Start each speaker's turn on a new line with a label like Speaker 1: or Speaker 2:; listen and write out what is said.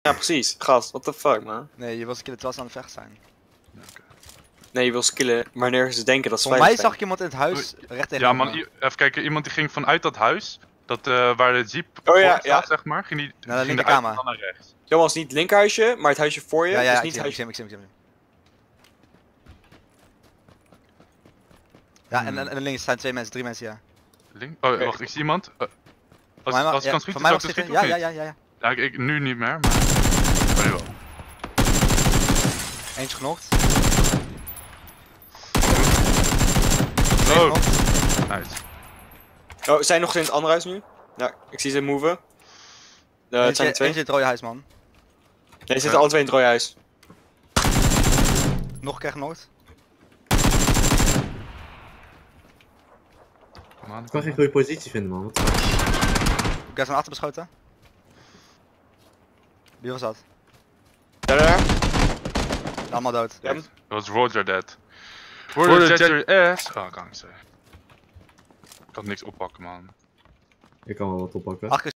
Speaker 1: Ja, precies. Gast, what the fuck, man.
Speaker 2: Nee, je wil skillen terwijl ze aan het vechten zijn.
Speaker 1: Nee, je wil skillen, maar nergens denken dat ze
Speaker 2: Voor mij
Speaker 1: veilig
Speaker 2: zag
Speaker 1: zijn.
Speaker 2: ik iemand in het huis recht tegen
Speaker 3: Ja,
Speaker 2: me.
Speaker 3: man, even kijken. Iemand die ging vanuit dat huis, dat, waar de jeep
Speaker 1: Oh, ja,
Speaker 3: voor staat,
Speaker 1: ja.
Speaker 3: zeg maar, ging die
Speaker 2: Naar de
Speaker 3: ging
Speaker 2: linkerkamer.
Speaker 3: eruit en dan naar rechts.
Speaker 1: Jonas, niet het linkerhuisje, maar het huisje voor je.
Speaker 2: Ja,
Speaker 1: dus
Speaker 2: ik
Speaker 1: niet
Speaker 2: zie
Speaker 1: het
Speaker 2: hem,
Speaker 1: huisje...
Speaker 2: ik zie hem. Ja, en links zijn 2 mensen, 3 mensen, ja.
Speaker 3: Link? Oh, wacht, ik zie iemand. Als
Speaker 2: Voor mij
Speaker 3: ik kan schieten,
Speaker 2: voor mij
Speaker 3: zou
Speaker 2: mag
Speaker 3: ik
Speaker 2: zitten.
Speaker 3: schieten of
Speaker 2: Ja,
Speaker 3: niet?
Speaker 2: ja.
Speaker 3: Ja, ik nu niet meer, maar... Oh, jawel.
Speaker 2: Eentje genokt.
Speaker 3: Oh, nice.
Speaker 1: Oh, ze zijn nog in het andere huis nu? Ja, ik zie ze moven. Het zijn er twee.
Speaker 2: Eentje in het rode huis, man.
Speaker 1: Nee, ze zitten alle twee in het rode huis.
Speaker 2: Nog een keer genokt.
Speaker 4: Ik kan geen goede positie vinden, man. Wat?
Speaker 2: Ik heb van achter beschoten. Wie was dat?
Speaker 1: Daar.
Speaker 2: Allemaal dood.
Speaker 1: Ja.
Speaker 3: Dat was Roger dead. Roger your ass. Oh, kan ik zeggen. Ik kan niks oppakken, man.
Speaker 4: Ik kan wel wat oppakken.
Speaker 2: 8 keer